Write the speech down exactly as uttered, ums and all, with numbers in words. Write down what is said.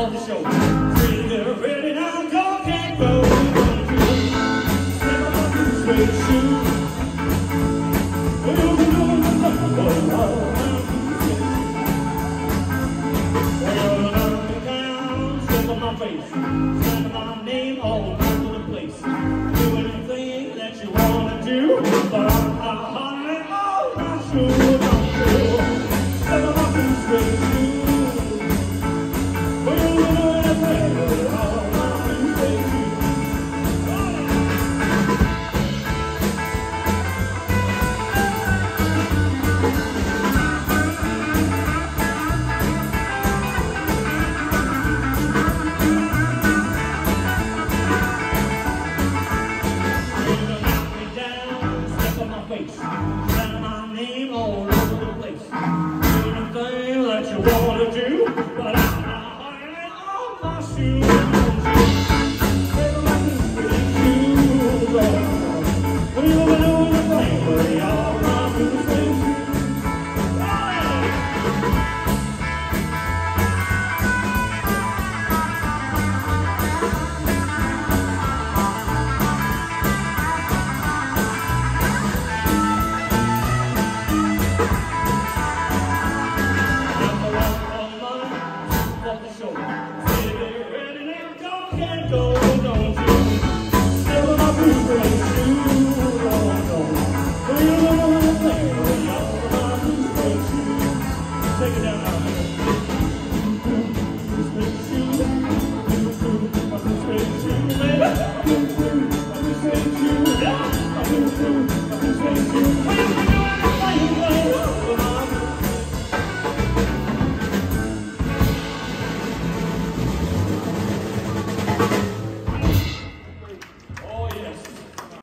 on the show. Say they're ready now, go and go. Step on the suede shoes. Well, you know the love of love. Well, I'm down, step on my face, slapping my name all over the place. Do anything that you wanna do, but I'm